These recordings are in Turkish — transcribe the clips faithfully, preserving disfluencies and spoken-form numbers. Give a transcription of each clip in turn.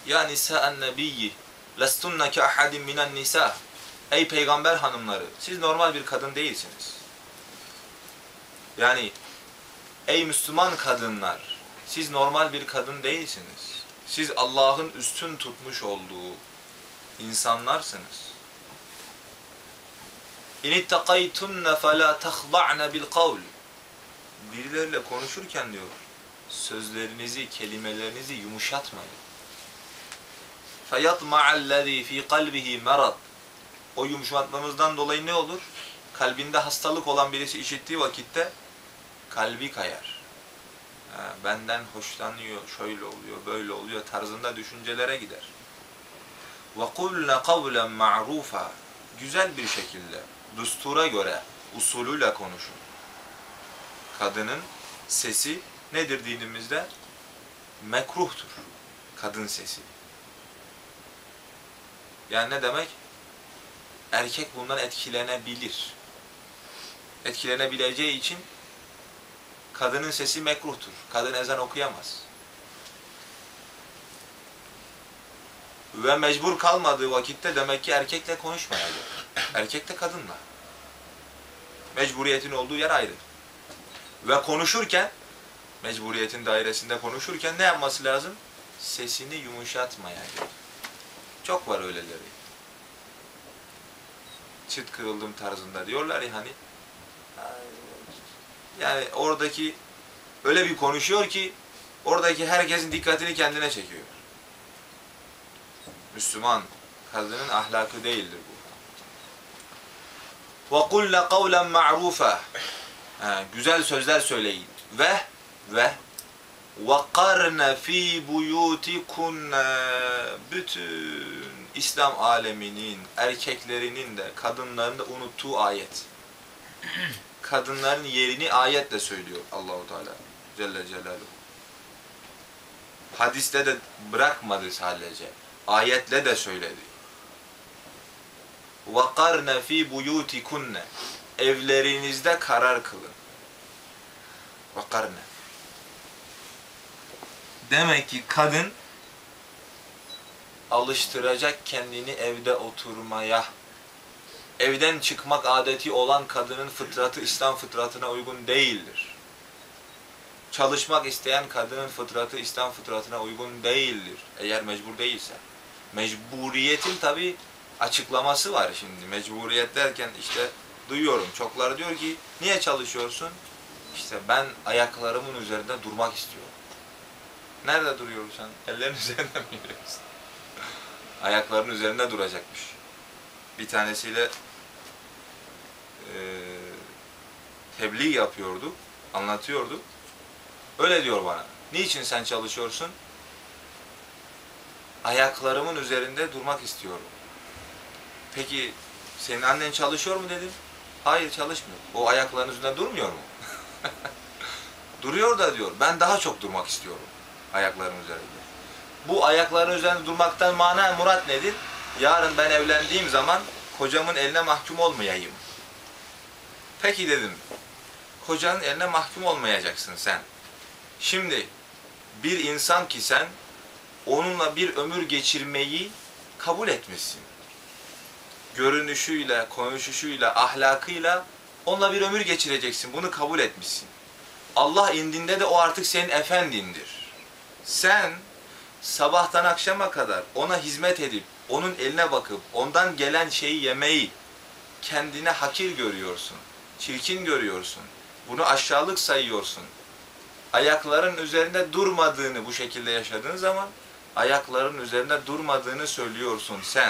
Ya nisa'en nebiyyi lestunne ke ahadin minen nisa. Ey peygamber hanımları, siz normal bir kadın değilsiniz. Yani ey Müslüman kadınlar, siz normal bir kadın değilsiniz. Siz Allah'ın üstün tutmuş olduğu insanlarsınız. İn ittakaytunne fela tahda'ne bil kavl. Birileriyle konuşurken diyor, sözlerinizi, kelimelerinizi yumuşatmayın. Feyatma'allezî fî kalbihi merad. O yumuşatmamızdan dolayı ne olur? Kalbinde hastalık olan birisi işittiği vakitte kalbi kayar. Ha, benden hoşlanıyor, şöyle oluyor, böyle oluyor tarzında düşüncelere gider. وَقُلْنَ قَوْلًا مَعْرُوفًا. Güzel bir şekilde, düstura göre, usulüyle konuşun. Kadının sesi nedir dinimizde? Mekruhtur. Kadın sesi. Yani ne demek? Erkek bundan etkilenebilir. Etkilenebileceği için kadının sesi mekruhtur. Kadın ezan okuyamaz. Ve mecbur kalmadığı vakitte demek ki erkekle konuşmayacak. Erkek de kadınla. Mecburiyetin olduğu yer ayrı. Ve konuşurken, mecburiyetin dairesinde konuşurken ne yapması lazım? Sesini yumuşatmayacak. Çok var öyleleri. Çıt kırıldım tarzında diyorlar ya hani. Yani oradaki öyle bir konuşuyor ki oradaki herkesin dikkatini kendine çekiyor. Müslüman kadının ahlakı değildir bu. وَقُلْنَ قَوْلًا مَعْرُوفًا. Güzel sözler söyleyin. Ve ve وَقَرْنَ ف۪ي بُيُوتِكُنَّ. Bütün İslam aleminin, erkeklerinin de, kadınların da unuttuğu ayet. Kadınların yerini ayetle söylüyor Allahu Teala Celle Celaluhu. Hadiste de bırakmadı sadece. Ayetle de söyledi. وَقَرْنَ ف۪ي بُيُوتِكُنَّ. Evlerinizde karar kılın. وَقَرْنَ. Demek ki kadın alıştıracak kendini evde oturmaya. Evden çıkmak adeti olan kadının fıtratı İslam fıtratına uygun değildir. Çalışmak isteyen kadının fıtratı İslam fıtratına uygun değildir. Eğer mecbur değilse. Mecburiyetin tabi açıklaması var şimdi. Mecburiyet derken işte duyuyorum. Çokları diyor ki niye çalışıyorsun? İşte ben ayaklarımın üzerinde durmak istiyorum. Nerede duruyorsun sen? Ellerin üzerinde mi yürüyorsun? Ayaklarının üzerinde duracakmış. Bir tanesiyle e, tebliğ yapıyordu, anlatıyordu. Öyle diyor bana. Niçin sen çalışıyorsun? Ayaklarımın üzerinde durmak istiyorum. Peki senin annen çalışıyor mu dedim. Hayır çalışmıyor. O ayaklarının üzerinde durmuyor mu? Duruyor da diyor. Ben daha çok durmak istiyorum ayaklarımın üzerinde. Bu ayakların üzerinde durmaktan mana murat nedir? Yarın ben evlendiğim zaman kocamın eline mahkum olmayayım. Peki dedim. Kocanın eline mahkum olmayacaksın sen. Şimdi bir insan ki sen onunla bir ömür geçirmeyi kabul etmişsin. Görünüşüyle, konuşuşuyla, ahlakıyla onunla bir ömür geçireceksin. Bunu kabul etmişsin. Allah indinde de o artık senin efendindir. Sen sabahtan akşama kadar ona hizmet edip, onun eline bakıp, ondan gelen şeyi yemeyi kendine hakir görüyorsun. Çirkin görüyorsun. Bunu aşağılık sayıyorsun. Ayakların üzerinde durmadığını bu şekilde yaşadığın zaman, ayakların üzerinde durmadığını söylüyorsun sen.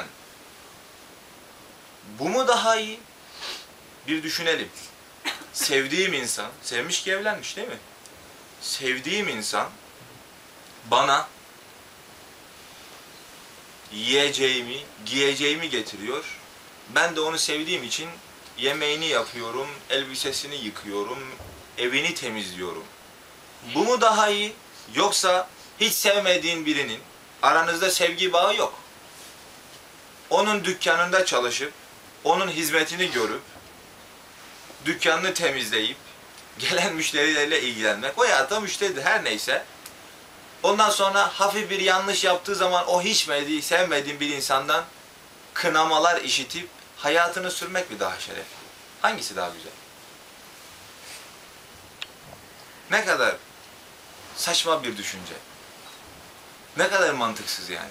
Bu mu daha iyi? Bir düşünelim. Sevdiğim insan, sevmiş ki evlenmiş değil mi? Sevdiğim insan bana yiyeceğimi, giyeceğimi getiriyor. Ben de onu sevdiğim için yemeğini yapıyorum, elbisesini yıkıyorum, evini temizliyorum. Bu mu daha iyi? Yoksa hiç sevmediğin birinin aranızda sevgi bağı yok. Onun dükkanında çalışıp, onun hizmetini görüp, dükkanını temizleyip, gelen müşterilerle ilgilenmek, veya da müşteri her neyse, Ondan sonra hafif bir yanlış yaptığı zaman o hiç sevmediği, sevmediğin bir insandan kınamalar işitip hayatını sürmek mi daha şerefli? Hangisi daha güzel? Ne kadar saçma bir düşünce. Ne kadar mantıksız yani.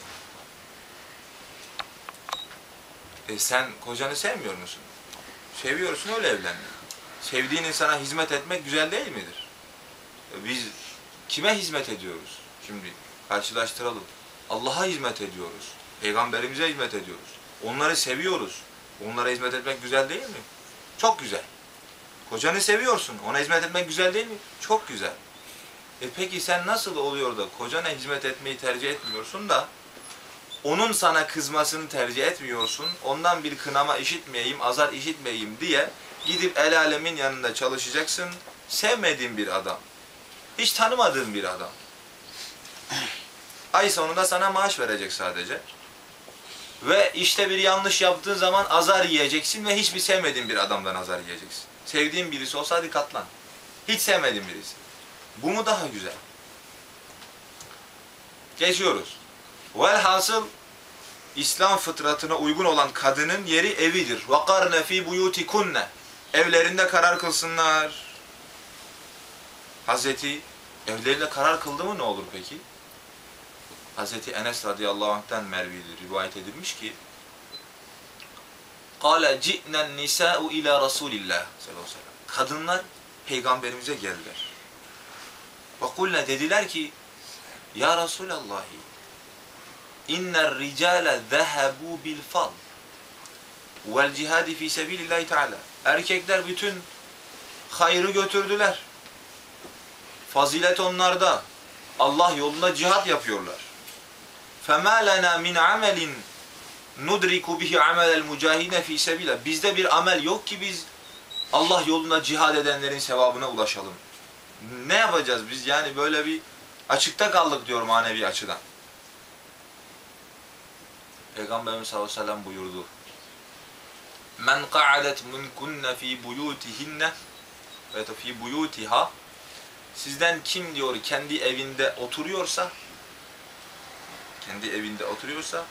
E sen kocanı sevmiyor musun? Seviyorsun, öyle evlendin. Sevdiğin insana hizmet etmek güzel değil midir? E biz kime hizmet ediyoruz? Şimdi karşılaştıralım. Allah'a hizmet ediyoruz. Peygamberimize hizmet ediyoruz. Onları seviyoruz. Onlara hizmet etmek güzel değil mi? Çok güzel. Kocanı seviyorsun. Ona hizmet etmek güzel değil mi? Çok güzel. E peki sen nasıl oluyor da kocana hizmet etmeyi tercih etmiyorsun da onun sana kızmasını tercih etmiyorsun, ondan bir kınama işitmeyeyim, azar işitmeyeyim diye gidip el alemin yanında çalışacaksın, sevmediğin bir adam, hiç tanımadığın bir adam. Ay sonunda sana maaş verecek sadece. Ve işte bir yanlış yaptığın zaman azar yiyeceksin ve hiçbir sevmediğin bir adamdan azar yiyeceksin. Sevdiğin birisi olsa hadi katlan. Hiç sevmediğin birisi. Bu mu daha güzel? Geçiyoruz. Velhasıl İslam fıtratına uygun olan kadının yeri evidir. وَقَرْنَ ف۪ي بُيُوتِكُنَّ Evlerinde karar kılsınlar. Hazreti evlerinde karar kıldı mı ne olur peki? Hazreti Enes radıyallahu anh'ten mervidir, rivayet edilmiş ki قَالَ جِئْنَا النِّسَاءُ اِلَى رَسُولِ اللّٰهِ Kadınlar peygamberimize geldiler. وَقُلْنَا Dediler ki Ya Resulallah İnner ricale zehebu bil fal vel cihadi fi sebilillahi teala. Erkekler bütün hayrı götürdüler. Fazilet onlarda. Allah yolunda cihat yapıyorlar. Fema lena min amelin nudriku bihi amelel mucahidine fi sebilillah. Bizde bir amel yok ki biz Allah yolunda cihad edenlerin sevabına ulaşalım. Ne yapacağız biz? Yani böyle bir açıkta kaldık diyor manevi açıdan. Peygamberimiz sallallahu aleyhi ve sellem buyurdu. Men qa'adet minkunne fi buyutihinne ve fi buyutiha Sizden kim diyor kendi evinde oturuyorsa kendi evinde oturuyorsa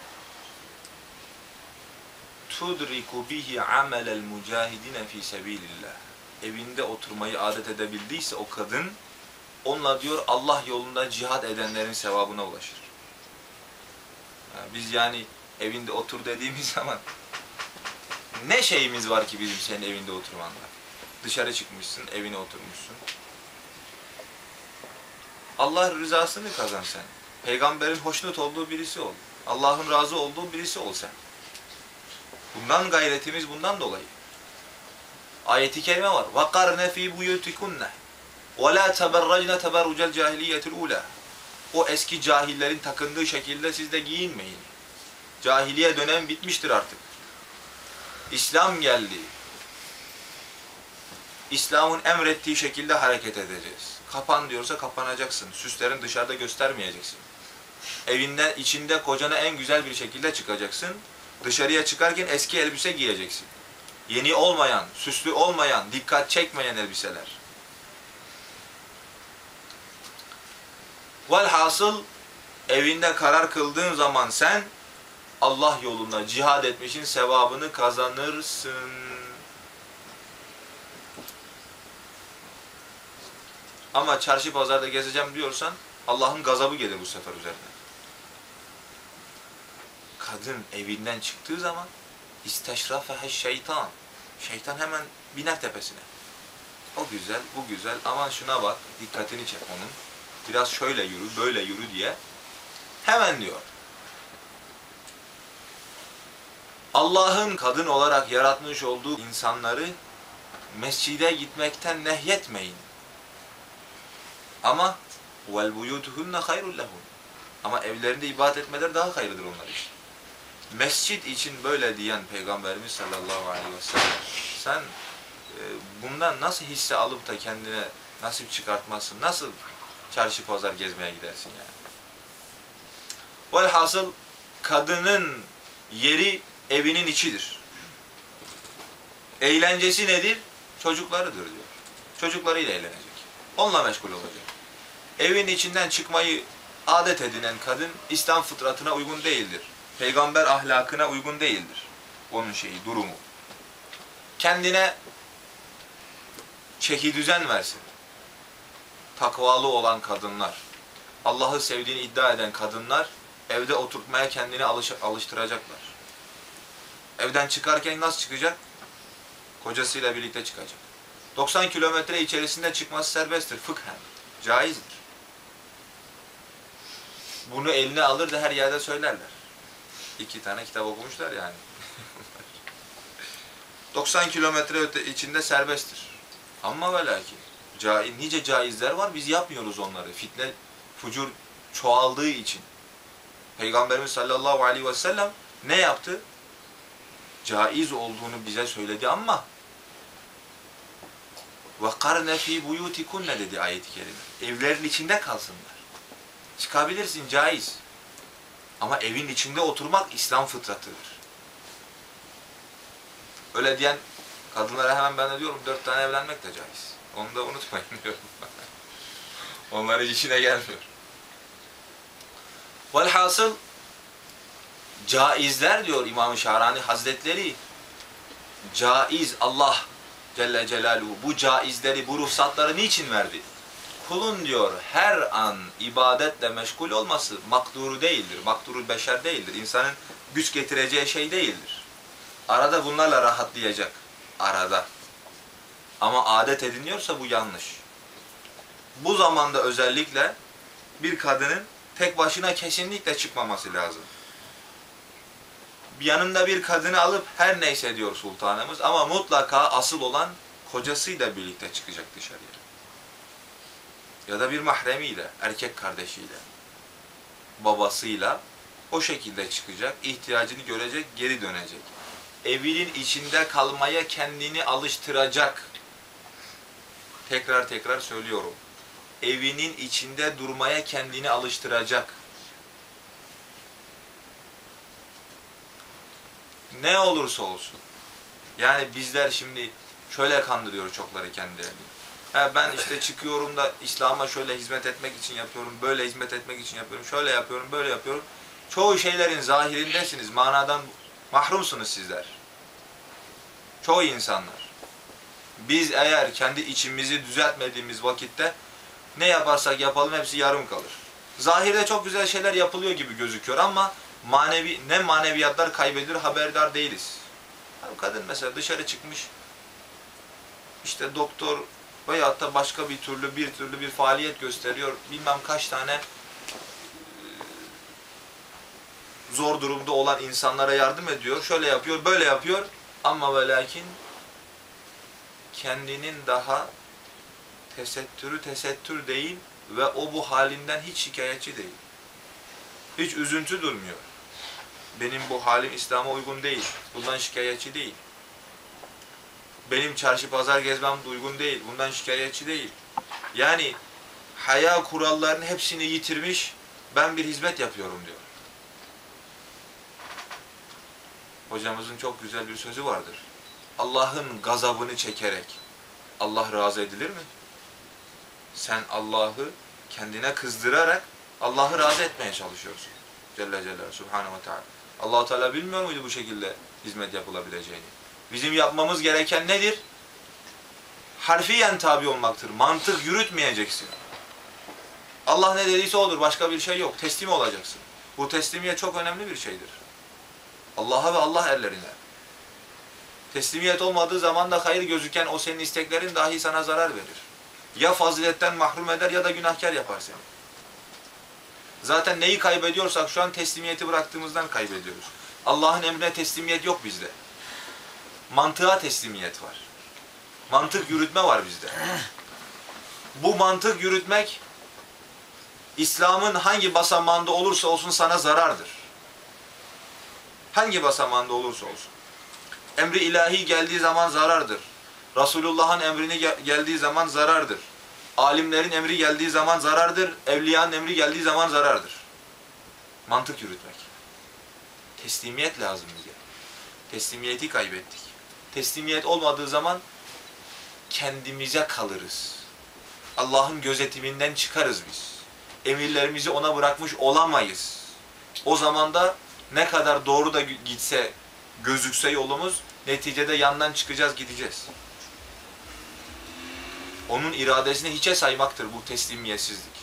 tudriku bihi amelel mucahidine fi sebilillah. Evinde oturmayı adet edebildiyse o kadın onunla diyor Allah yolunda cihad edenlerin sevabına ulaşır. Yani biz yani evinde otur dediğimiz zaman ne şeyimiz var ki bizim senin evinde oturmanla? Dışarı çıkmışsın, evine oturmuşsun. Allah rızasını kazan sen. Peygamberin hoşnut olduğu birisi ol. Allah'ın razı olduğu birisi ol sen. Bundan gayretimiz bundan dolayı. Ayet-i kerime var. وَقَرْنَ ف۪ي بُيُوتِكُنَّ وَلَا تَبَرَّجْنَ تَبَرُّجَ الْجَاهِلِيَّةِ الْعُولَى O eski cahillerin takındığı şekilde siz de giyinmeyin. Cahiliye dönem bitmiştir artık. İslam geldi. İslam'ın emrettiği şekilde hareket edeceğiz. Kapan diyorsa kapanacaksın. Süslerini dışarıda göstermeyeceksin. Evinden, içinde kocana en güzel bir şekilde çıkacaksın. Dışarıya çıkarken eski elbise giyeceksin. Yeni olmayan, süslü olmayan, dikkat çekmeyen elbiseler. Velhasıl evinde karar kıldığın zaman sen Allah yolunda cihad etmişin sevabını kazanırsın. Ama çarşı pazarda gezeceğim diyorsan Allah'ın gazabı gelir bu sefer üzerine. Kadın evinden çıktığı zaman isteşrafehe şeytan. Şeytan hemen biner tepesine. O güzel, bu güzel. Aman şuna bak, dikkatini çek onun. Biraz şöyle yürü, böyle yürü diye. Hemen diyor. Allah'ın kadın olarak yaratmış olduğu insanları mescide gitmekten nehyetmeyin. Ama vel buyutuhunne hayrul lehun. Ama evlerinde ibadet etmeleri daha hayırlıdır onlar için. Mescid için böyle diyen Peygamberimiz sallallahu aleyhi ve sellem, sen e, bundan nasıl hisse alıp da kendine nasip çıkartmazsın? Nasıl çarşı pazar gezmeye gidersin yani? Velhasıl kadının yeri evinin içidir. Eğlencesi nedir? Çocuklarıdır diyor. Çocuklarıyla eğlenecek. Onunla meşgul olacak. Evin içinden çıkmayı adet edinen kadın İslam fıtratına uygun değildir. Peygamber ahlakına uygun değildir. Onun şeyi, durumu. Kendine çeki düzen versin. Takvalı olan kadınlar, Allah'ı sevdiğini iddia eden kadınlar evde oturtmaya kendini alış alıştıracaklar. Evden çıkarken nasıl çıkacak? Kocasıyla birlikte çıkacak. doksan kilometre içerisinde çıkması serbesttir. Fıkhen. Caizdir. Bunu eline alır da her yerde söylerler. İki tane kitap okumuşlar yani. doksan kilometre öte içinde serbesttir. Ama ve lakin caiz, nice caizler var. Biz yapmıyoruz onları. Fitne, fucur çoğaldığı için. Peygamberimiz sallallahu aleyhi ve sellem ne yaptı? Caiz olduğunu bize söyledi ama وَقَرْنَ ف۪ي بُيُوتِكُنَّ dedi ayet-i kerime. Evlerin içinde kalsınlar. Çıkabilirsin, caiz. Ama evin içinde oturmak İslam fıtratıdır. Öyle diyen kadınlara hemen ben de diyorum dört tane evlenmek de caiz. Onu da unutmayın diyorum. Onların işine gelmiyor. Velhasıl caizler diyor İmam-ı Şahrani Hazretleri, caiz Allah Celle Celaluhu bu caizleri, bu ruhsatları niçin verdi? Kulun diyor her an ibadetle meşgul olması makduru değildir. Makdurul beşer değildir. İnsanın güç getireceği şey değildir. Arada bunlarla rahatlayacak. Arada. Ama adet ediniyorsa bu yanlış. Bu zamanda özellikle bir kadının tek başına kesinlikle çıkmaması lazım. Yanında bir kadını alıp her neyse diyor sultanımız ama mutlaka asıl olan kocasıyla birlikte çıkacak dışarıya. Ya da bir mahremiyle, erkek kardeşiyle, babasıyla o şekilde çıkacak, ihtiyacını görecek, geri dönecek. Evinin içinde kalmaya kendini alıştıracak. Tekrar tekrar söylüyorum. Evinin içinde durmaya kendini alıştıracak. Ne olursa olsun. Yani bizler şimdi şöyle kandırıyor çokları kendilerini. Ha ben işte çıkıyorum da İslam'a şöyle hizmet etmek için yapıyorum, böyle hizmet etmek için yapıyorum, şöyle yapıyorum, böyle yapıyorum. Çoğu şeylerin zahirindesiniz, manadan mahrumsunuz sizler. Çoğu insanlar. Biz eğer kendi içimizi düzeltmediğimiz vakitte ne yaparsak yapalım hepsi yarım kalır. Zahirde çok güzel şeyler yapılıyor gibi gözüküyor ama manevi ne maneviyatlar kaybedilir haberdar değiliz. Yani kadın mesela dışarı çıkmış, işte doktor veyahut da başka bir türlü bir türlü bir faaliyet gösteriyor. Bilmem kaç tane zor durumda olan insanlara yardım ediyor. Şöyle yapıyor, böyle yapıyor. Ama ve lakin kendinin daha tesettürü tesettür değil ve o bu halinden hiç şikayetçi değil. Hiç üzüntü durmuyor. Benim bu halim İslam'a uygun değil. Bundan şikayetçi değil. Benim çarşı pazar gezmem uygun değil. Bundan şikayetçi değil. Yani haya kurallarının hepsini yitirmiş, ben bir hizmet yapıyorum diyor. Hocamızın çok güzel bir sözü vardır. Allah'ın gazabını çekerek Allah razı edilir mi? Sen Allah'ı kendine kızdırarak Allah'ı razı etmeye çalışıyorsun. Celle Celaluhu Subhanahu ve Teala. Allah-u Teala bilmiyor muydu bu şekilde hizmet yapılabileceğini? Bizim yapmamız gereken nedir? Harfiyen tabi olmaktır. Mantık yürütmeyeceksin. Allah ne dediyse odur. Başka bir şey yok. Teslim olacaksın. Bu teslimiyet çok önemli bir şeydir. Allah'a ve Allah erlerine. Teslimiyet olmadığı zaman da hayır gözüken o senin isteklerin dahi sana zarar verir. Ya faziletten mahrum eder ya da günahkar yapar seni. Zaten neyi kaybediyorsak şu an teslimiyeti bıraktığımızdan kaybediyoruz. Allah'ın emrine teslimiyet yok bizde. Mantığa teslimiyet var. Mantık yürütme var bizde. Bu mantık yürütmek İslam'ın hangi basamağında olursa olsun sana zarardır. Hangi basamağında olursa olsun. Emri ilahi geldiği zaman zarardır. Resulullah'ın emrini gel geldiği zaman zarardır. Alimlerin emri geldiği zaman zarardır. Evliyanın emri geldiği zaman zarardır. Mantık yürütmek. Teslimiyet lazım bize. Teslimiyeti kaybettik. Teslimiyet olmadığı zaman kendimize kalırız. Allah'ın gözetiminden çıkarız biz. emirlerimizi ona bırakmış olamayız. O zaman da ne kadar doğru da gitse, gözükse yolumuz, neticede yandan çıkacağız, gideceğiz. Onun iradesini hiçe saymaktır bu teslimiyetsizlik.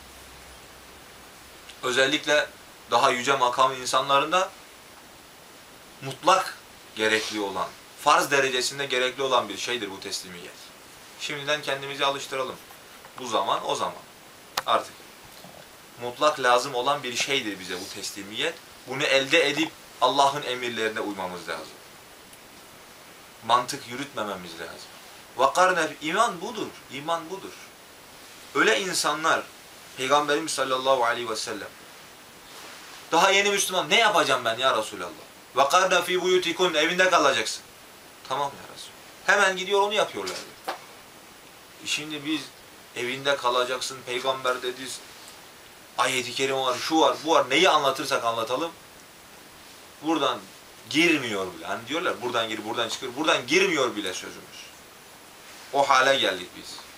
Özellikle daha yüce makam insanlarında mutlak gerekli olan, farz derecesinde gerekli olan bir şeydir bu teslimiyet. Şimdiden kendimizi alıştıralım. Bu zaman, o zaman. Artık mutlak lazım olan bir şeydir bize bu teslimiyet. Bunu elde edip Allah'ın emirlerine uymamız lazım. Mantık yürütmememiz lazım. Vakarne, iman budur. İman budur. Öyle insanlar, Peygamberimiz sallallahu aleyhi ve sellem, daha yeni Müslüman, ne yapacağım ben ya Resulallah? Vakarne fi buyutikun, evinde kalacaksın. Tamam ya Resul. Hemen gidiyor onu yapıyorlar. Şimdi biz evinde kalacaksın, peygamber dedi, ayet-i kerime var, şu var, bu var, neyi anlatırsak anlatalım. Buradan girmiyor bile. Hani diyorlar buradan gir, buradan çıkır. Buradan girmiyor bile sözümüz. O hale geldik biz.